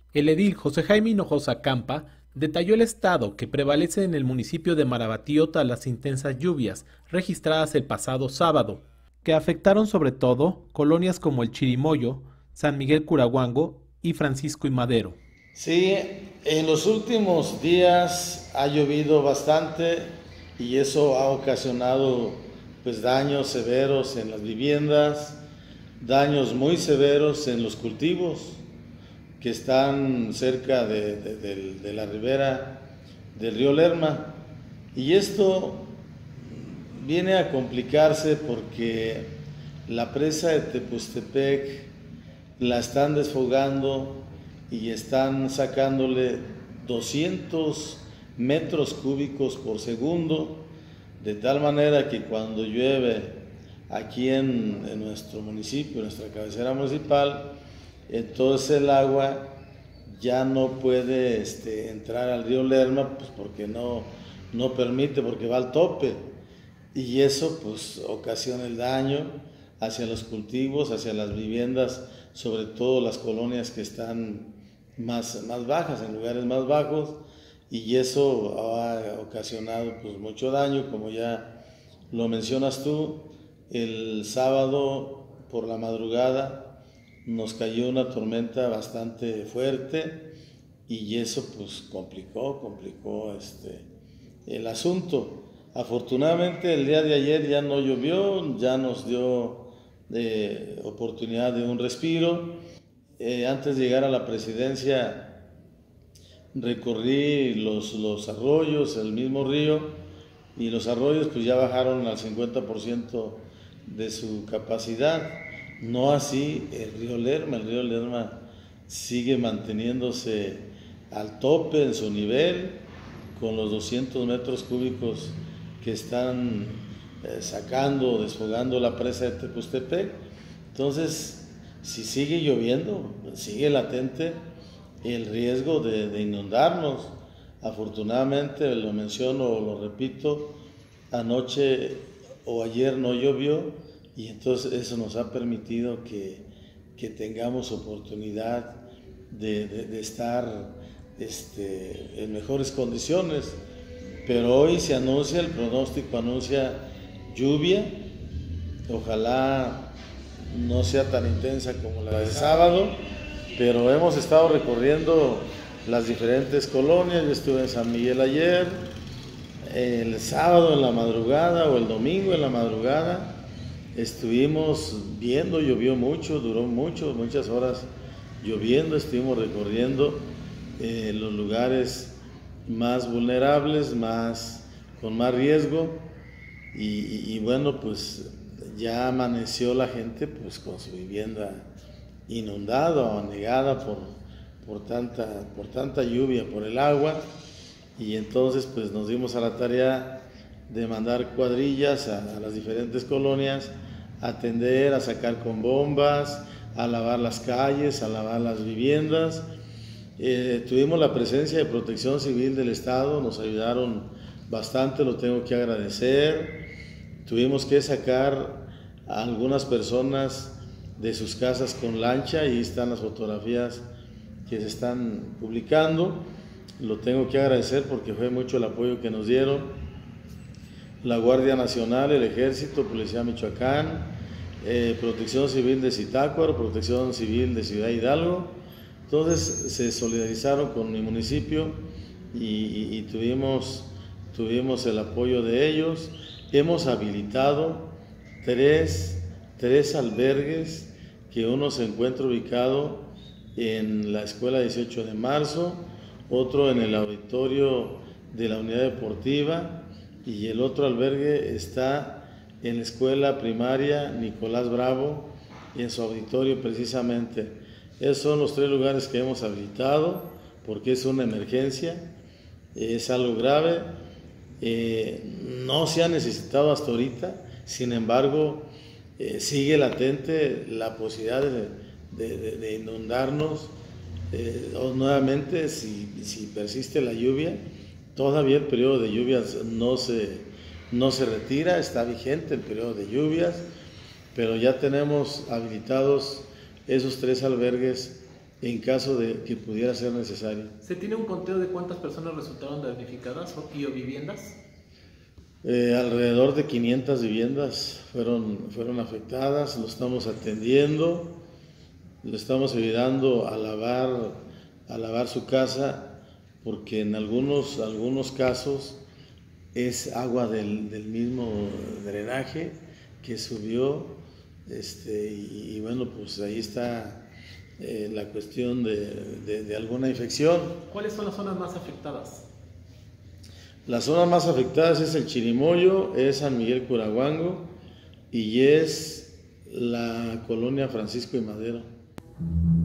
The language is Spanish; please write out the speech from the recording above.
El edil José Jaime Hinojosa Campa detalló el estado que prevalece en el municipio de Marabatío tras las intensas lluvias registradas el pasado sábado, que afectaron sobre todo colonias como el Chirimoyo, San Miguel Curahuango y Francisco y Madero. Sí, en los últimos días ha llovido bastante y eso ha ocasionado pues daños severos en las viviendas, daños muy severos en los cultivos que están cerca de la ribera del río Lerma. Y esto viene a complicarse porque la presa de Tepustepec la están desfogando y están sacándole 200 metros cúbicos por segundo, de tal manera que cuando llueve aquí en nuestro municipio, en nuestra cabecera municipal, entonces el agua ya no puede entrar al río Lerma, pues porque no permite, porque va al tope. Y eso pues ocasiona el daño hacia los cultivos, hacia las viviendas, sobre todo las colonias que están más bajas, en lugares más bajos, y eso ha ocasionado pues mucho daño, como ya lo mencionas tú. El sábado por la madrugada nos cayó una tormenta bastante fuerte y eso pues complicó el asunto. Afortunadamente el día de ayer ya no llovió, ya nos dio oportunidad de un respiro. Antes de llegar a la presidencia recorrí los arroyos, el mismo río, y los arroyos pues ya bajaron al 50% de su capacidad. No así el río Lerma sigue manteniéndose al tope en su nivel, con los 200 metros cúbicos que están sacando, desfogando la presa de Tepustepec. Entonces, si sigue lloviendo, sigue latente el riesgo de inundarnos. Afortunadamente, lo menciono o lo repito, anoche o ayer no llovió y entonces eso nos ha permitido que tengamos oportunidad de estar en mejores condiciones. Pero hoy se anuncia, el pronóstico anuncia lluvia, ojalá no sea tan intensa como la del sábado, pero hemos estado recorriendo las diferentes colonias. Yo estuve en San Miguel ayer, el sábado en la madrugada o el domingo en la madrugada estuvimos viendo, llovió mucho, duró muchas horas lloviendo, estuvimos recorriendo los lugares más vulnerables, con más riesgo y bueno, pues ya amaneció la gente pues con su vivienda inundada o anegada por tanta lluvia, por el agua, y entonces pues nos dimos a la tarea de mandar cuadrillas a las diferentes colonias, a atender, a sacar con bombas, a lavar las calles, a lavar las viviendas. Tuvimos la presencia de Protección Civil del Estado, nos ayudaron bastante, lo tengo que agradecer. Tuvimos que sacar a algunas personas de sus casas con lancha y ahí están las fotografías que se están publicando. Lo tengo que agradecer porque fue mucho el apoyo que nos dieron la Guardia Nacional, el Ejército, Policía Michoacán, Protección Civil de Zitácuaro, Protección Civil de Ciudad Hidalgo. Entonces se solidarizaron con mi municipio y tuvimos el apoyo de ellos. Hemos habilitado tres albergues, que uno se encuentra ubicado en la Escuela 18 de Marzo, otro en el auditorio de la Unidad Deportiva y el otro albergue está en la Escuela Primaria Nicolás Bravo, en su auditorio precisamente. Esos son los tres lugares que hemos habilitado porque es una emergencia, es algo grave. No se ha necesitado hasta ahorita, sin embargo, sigue latente la posibilidad de inundarnos nuevamente si persiste la lluvia. Todavía el periodo de lluvias no se retira, está vigente el periodo de lluvias, pero ya tenemos habilitados esos tres albergues en caso de que pudiera ser necesario. ¿Se tiene un conteo de cuántas personas resultaron damnificadas o viviendas? Alrededor de 500 viviendas fueron afectadas, lo estamos atendiendo, le estamos ayudando a lavar su casa, porque en algunos casos es agua del mismo drenaje que subió, y bueno, pues ahí está la cuestión de alguna infección. ¿Cuáles son las zonas más afectadas? Las zonas más afectadas es el Chirimoyo, es San Miguel Curahuango y es la colonia Francisco y Madero.